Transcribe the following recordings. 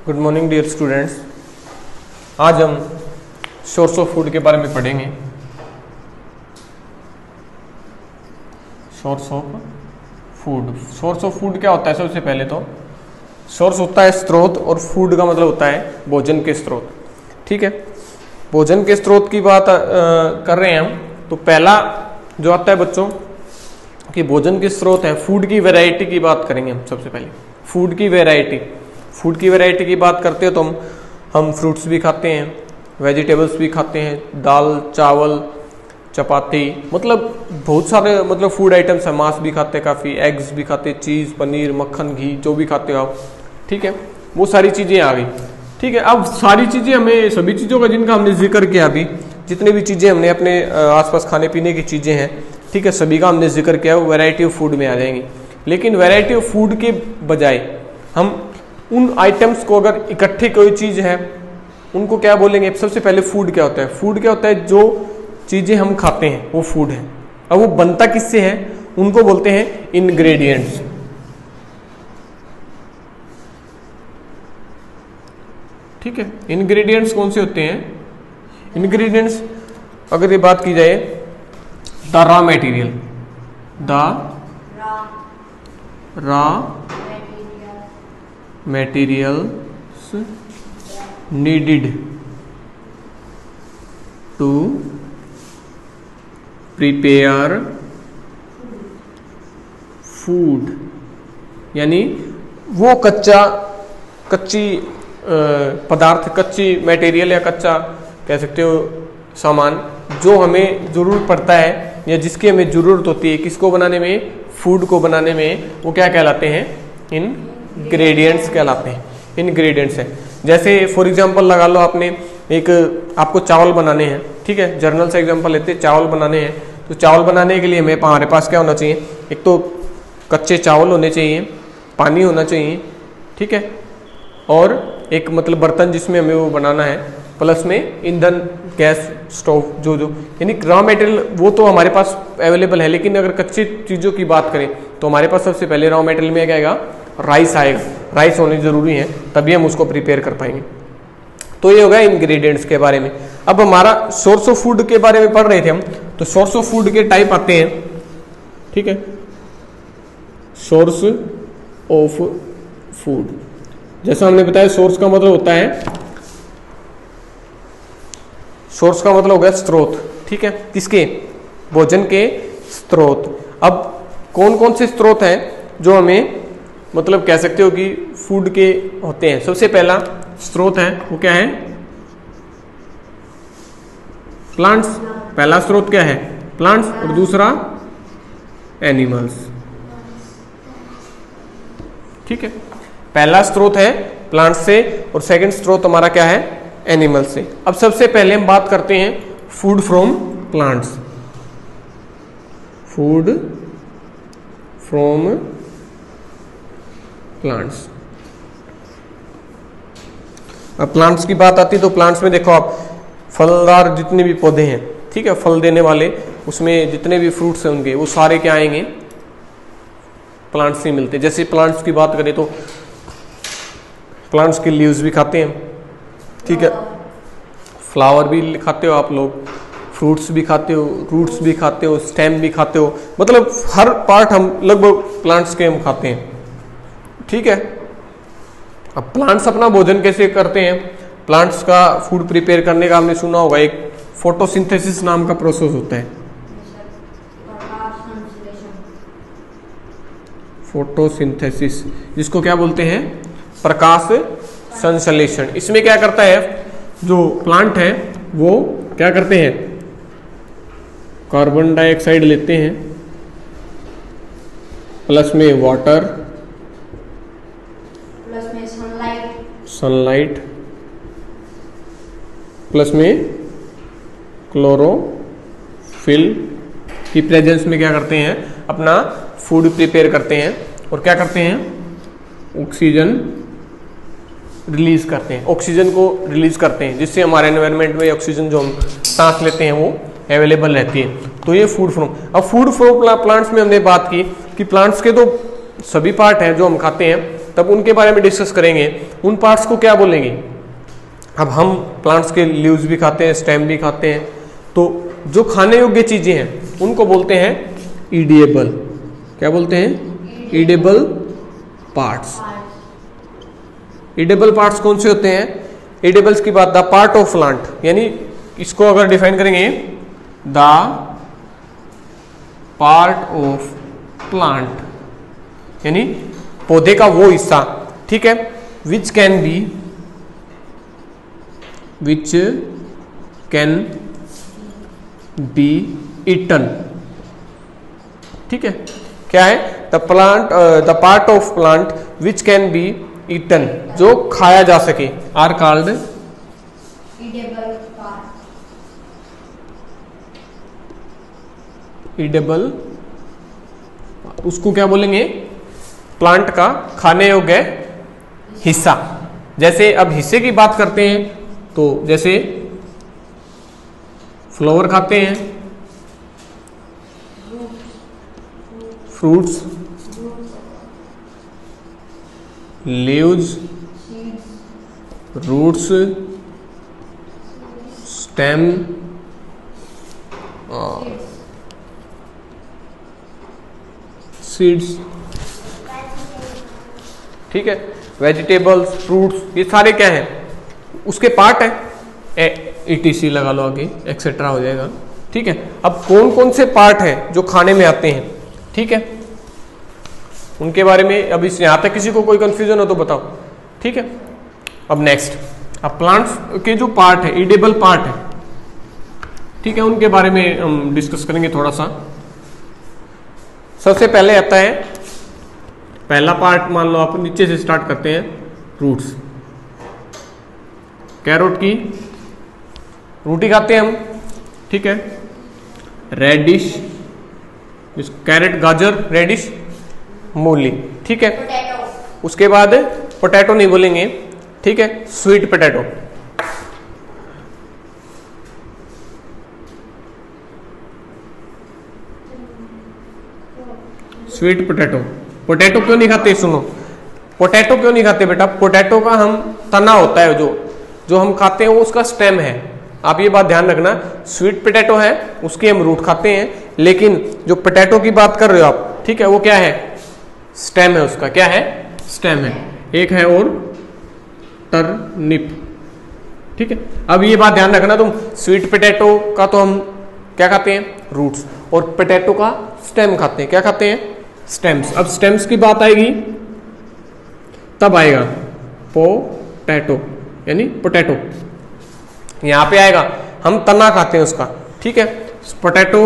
Good morning dear students. आज हम source of food के बारे में पढ़ेंगे। Source of food, source of food क्या होता है? सबसे पहले तो सोर्स होता है स्रोत, और फूड का मतलब होता है भोजन के स्रोत। ठीक है, भोजन के स्रोत की बात कर रहे हैं हम। तो पहला जो आता है बच्चों कि भोजन के स्रोत है, फूड की वैरायटी की बात करेंगे हम। सबसे पहले फूड की वैरायटी की बात करते हो तो हम फ्रूट्स भी खाते हैं, वेजिटेबल्स भी खाते हैं, दाल चावल चपाती, मतलब बहुत सारे मतलब फूड आइटम्स हैं। मांस भी खाते हैं काफ़ी, एग्स भी खाते हैं, चीज़ पनीर मक्खन घी जो भी खाते हो आप। ठीक है, वो सारी चीज़ें आ गई। ठीक है, अब सारी चीज़ें हमें सभी चीज़ों का जिनका हमने जिक्र किया अभी, जितने भी चीज़ें हमने अपने आसपास खाने पीने की चीज़ें हैं, ठीक है, सभी का हमने जिक्र किया, वो वैरायटी ऑफ फूड में आ जाएंगी। लेकिन वैरायटी ऑफ फूड के बजाय हम उन आइटम्स को अगर इकट्ठे कोई चीज़ है उनको क्या बोलेंगे? सबसे पहले फूड क्या होता है? फूड क्या होता है? जो चीज़ें हम खाते हैं वो फूड है। अब वो बनता किससे है? उनको बोलते हैं इंग्रेडिएंट्स। ठीक है, इंग्रेडिएंट्स कौन से होते हैं? इंग्रेडिएंट्स अगर ये बात की जाए, the raw material, raw materials needed to prepare food, यानी वो कच्ची पदार्थ, कच्ची मटेरियल या कच्चा कह सकते हो सामान जो हमें ज़रूरत पड़ता है या जिसकी हमें ज़रूरत होती है किसको बनाने में? फूड को बनाने में। वो क्या कहलाते हैं? इंग्रेडिएंट्स कहलाते हैं। इंग्रेडिएंट्स है, जैसे फॉर एग्जांपल लगा लो आपने आपको चावल बनाने हैं। ठीक है, जर्नल से एग्जांपल लेते हैं, चावल बनाने हैं। तो चावल बनाने के लिए हमारे पास क्या होना चाहिए? एक तो कच्चे चावल होने चाहिए, पानी होना चाहिए, ठीक है, और एक मतलब बर्तन जिसमें हमें वो बनाना है, प्लस में ईंधन, गैस, स्टोव, जो यानी रॉ मटेरियल वो तो हमारे पास अवेलेबल है। लेकिन अगर कच्ची चीज़ों की बात करें तो हमारे पास सबसे पहले रॉ मटेरियल में क्या आएगा? राइस आएगा। राइस होनी जरूरी है, तभी हम उसको प्रिपेयर कर पाएंगे। तो ये होगा इंग्रेडिएंट्स के बारे में। अब हमारा सोर्स ऑफ फूड के बारे में पढ़ रहे थे हम, तो सोर्स ऑफ फूड के टाइप आते हैं। ठीक है, सोर्स ऑफ फूड, जैसा हमने बताया, सोर्स का मतलब होता है, सोर्स का मतलब हो गया स्रोत। ठीक है, किसके? भोजन के स्रोत। अब कौन कौन से स्रोत हैं जो हमें मतलब कह सकते हो कि फूड के होते हैं? सबसे पहला स्रोत है वो क्या है? प्लांट्स। पहला स्रोत क्या है? प्लांट्स, और दूसरा एनिमल्स। ठीक है, पहला स्रोत है प्लांट्स से और सेकंड स्रोत हमारा क्या है? एनिमल से। अब सबसे पहले हम बात करते हैं food from plants. Food from plants. अब प्लांट्स की बात आती है तो प्लांट्स में देखो आप, फलदार जितने भी पौधे हैं, ठीक है, फल देने वाले, उसमें जितने भी फ्रूट्स होंगे वो सारे क्या आएंगे? प्लांट्स से मिलते हैं। जैसे प्लांट्स की बात करें तो प्लांट्स के लीव्स भी खाते हैं, ठीक है, फ्लावर भी खाते हो आप लोग, फ्रूट्स भी खाते हो, रूट्स भी खाते हो, स्टेम भी खाते हो, मतलब हर पार्ट हम लगभग प्लांट्स के हम खाते हैं। ठीक है, अब प्लांट्स अपना भोजन कैसे करते हैं? प्लांट्स का फूड प्रिपेयर करने का हमने सुना होगा, एक फोटोसिंथेसिस नाम का प्रोसेस होता है। फोटोसिंथेसिस, जिसको क्या बोलते हैं? प्रकाश संश्लेषण। इसमें क्या करता है, जो प्लांट है वो क्या करते हैं? कार्बन डाइऑक्साइड लेते हैं, प्लस में वाटर, प्लस में सनलाइट, प्लस में क्लोरोफिल की प्रेजेंस में क्या करते हैं? अपना फूड प्रिपेयर करते हैं। और क्या करते हैं? ऑक्सीजन रिलीज करते हैं, ऑक्सीजन को रिलीज करते हैं, जिससे हमारे एनवायरनमेंट में ऑक्सीजन जो हम सांस लेते हैं वो अवेलेबल रहती है। तो ये फूड फ्रॉम। अब फूड फ्रॉम प्लांट्स में हमने बात की कि प्लांट्स के तो सभी पार्ट हैं जो हम खाते हैं, तब उनके बारे में डिस्कस करेंगे। उन पार्ट्स को क्या बोलेंगे? अब हम प्लांट्स के लीव्स भी खाते हैं, स्टेम भी खाते हैं, तो जो खाने योग्य चीजें हैं उनको बोलते हैं ईडिएबल। क्या बोलते हैं? Edible parts. ईडेबल पार्ट्स कौन से होते हैं? ईडेबल्स की बात, द पार्ट ऑफ प्लांट, यानी इसको अगर डिफाइन करेंगे, द पार्ट ऑफ प्लांट यानी पौधे का वो हिस्सा, ठीक है, विच कैन बी ईटन। ठीक है, क्या है? The part of plant which can be eaten, जो खाया जा सके, आर कॉल्ड ईडेबल। उसको क्या बोलेंगे? प्लांट का खाने योग्य हिस्सा। जैसे अब हिस्से की बात करते हैं तो जैसे फ्लावर खाते हैं, fruits, leaves, roots, stem, seeds, ठीक है, वेजिटेबल्स, फ्रूट्स, ये सारे क्या हैं? उसके पार्ट है। ETC लगा लो आगे, एक्सेट्रा हो जाएगा। ठीक है, अब कौन कौन से पार्ट है जो खाने में आते हैं, ठीक है, उनके बारे में अभी यहां तक किसी को कोई कंफ्यूजन हो तो बताओ। ठीक है, अब नेक्स्ट, अब प्लांट्स के जो पार्ट है, ईडेबल पार्ट है, ठीक है, उनके बारे में हम डिस्कस करेंगे थोड़ा सा। सबसे पहले आता है पहला पार्ट, मान लो आप नीचे से स्टार्ट करते हैं, रूट्स। कैरोट की रोटी खाते हैं हम, ठीक है, रेडिश, कैरेट, गाजर, रेडिश, मूली, ठीक है। उसके बाद पोटैटो नहीं बोलेंगे, ठीक है, sweet potato, sweet potato. Potato क्यों नहीं खाते? सुनो, पोटैटो क्यों नहीं खाते बेटा? पोटैटो का हम तना होता है जो हम खाते हैं वो उसका स्टेम है। आप ये बात ध्यान रखना, स्वीट पोटैटो है उसके हम रूट खाते हैं, लेकिन जो पोटैटो की बात कर रहे हो आप, ठीक है, वो क्या है? स्टेम है उसका। क्या है? स्टेम है। एक है और टर्निप, ठीक है। अब ये बात ध्यान रखना तुम, स्वीट पोटैटो का तो हम क्या खाते हैं? रूट्स, और पोटैटो का स्टेम खाते हैं। क्या खाते हैं? स्टेम्स। अब स्टेम्स की बात आएगी तब आएगा पोटैटो, यानी पोटैटो यहां पे आएगा, हम तना खाते हैं उसका, ठीक है। Potato,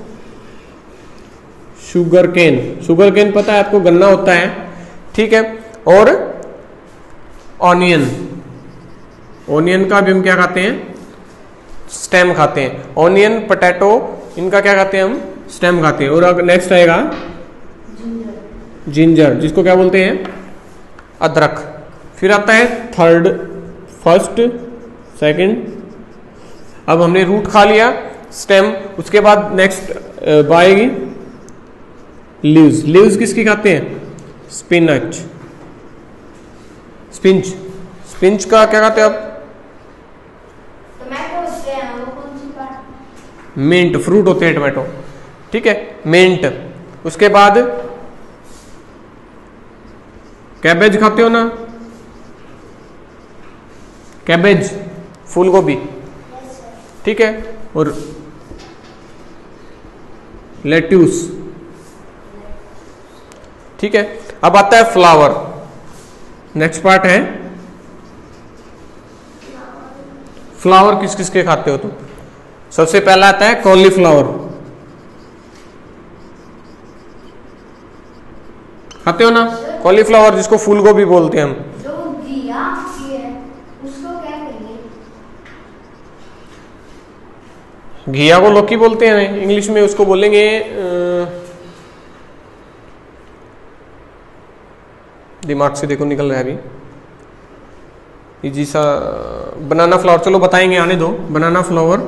sugar cane, sugar cane पता है आपको, गन्ना होता है, ठीक है। और ऑनियन, ऑनियन का भी हम क्या खाते हैं? स्टेम खाते हैं। ऑनियन, पोटैटो, इनका क्या खाते हैं हम? स्टेम खाते हैं। और अब नेक्स्ट आएगा जिंजर, जिसको क्या बोलते हैं? अदरक। फिर आता है थर्ड, फर्स्ट, सेकंड। अब हमने रूट खा लिया, स्टेम, उसके बाद नेक्स्ट आएगी लीव्स। लीव्स किसकी खाते हैं? स्पिनच, स्पिंच, स्पिंच का क्या खाते हैं आप? मिंट, फ्रूट होते हैं टमाटो, ठीक है, मिंट। उसके बाद कैबेज खाते हो ना? कैबेज, फूल गोभी, ठीक है। और लेट्यूस, ठीक है। अब आता है फ्लावर, नेक्स्ट पार्ट है फ्लावर। किस किस के खाते हो तुम? सबसे पहला आता है कॉलीफ्लावर, खाते हो ना? कॉलीफ्लावर, जिसको फूल गोभी बोलते हैं हम। जो घिया है उसको क्या कहेंगे? घिया को लौकी बोलते हैं इंग्लिश में, उसको बोलेंगे दिमाग से देखो निकल रहा है अभी, इजी सा, बनाना फ्लावर। चलो बताएंगे, आने दो। बनाना फ्लावर,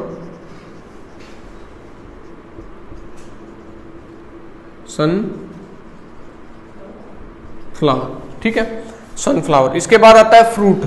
सन फ्लावर, ठीक है। सनफ्लावर। इसके बाद आता है फ्रूट।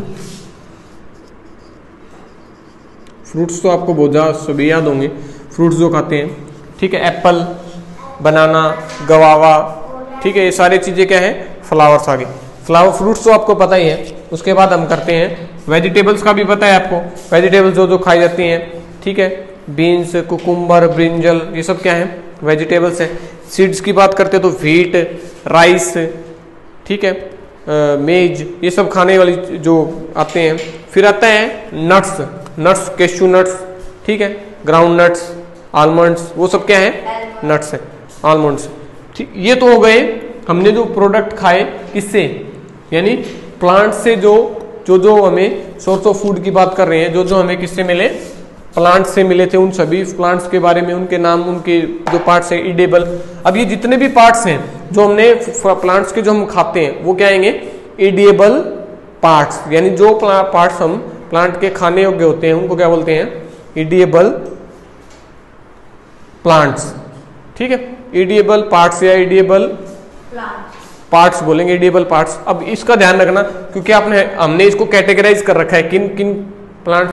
फ्रूट्स तो आपको बहुत सभी याद होंगे, फ्रूट्स जो खाते हैं, ठीक है, एप्पल, बनाना, गवावा, ठीक है, ये सारी चीजें क्या है, फ्लावर्स आ गए। फ्लावर फ्रूट्स तो आपको पता ही है। उसके बाद हम करते हैं वेजिटेबल्स का भी पता है आपको, वेजिटेबल्स जो जो खाई जाती हैं, ठीक है, बीन्स, कुकुम्बर, ब्रिंजल, ये सब क्या है, वेजिटेबल्स है। सीड्स की बात करते हैं तो व्हीट, राइस, ठीक है, मेज, ये सब खाने वाली जो आते हैं। फिर आता है नट्स, नट्स, कैश्यू नट्स, ठीक है, ग्राउंड नट्स, आलमंड्स, वो सब क्या है, नट्स है, आलमंड्स। ठीक, ये तो हो गए हमने जो प्रोडक्ट खाए किससे, यानी प्लांट से, जो हमें सोर्स ऑफ फूड की बात कर रहे हैं, जो हमें किससे मिले, प्लांट से मिले थे। उन सभी प्लांट्स के बारे में, उनके नाम, उनके जो पार्ट्स हैं, एडिबल। अब ये जितने भी पार्ट्स हैं जो हमने प्लांट्स के जो हम खाते हैं, वो क्या आएंगे, एडिबल पार्ट्स, यानी जो पार्ट्स हम प्लांट के खाने योग्य होते हैं उनको क्या बोलते हैं, एडिबल प्लांट्स, ठीक है, एडिबल पार्ट्स या एडिबल पार्ट्स बोलेंगे, एडिबल पार्ट्स। अब इसका ध्यान रखना, क्योंकि हमने इसको कैटेगराइज कर रखा है किन किन प्लांट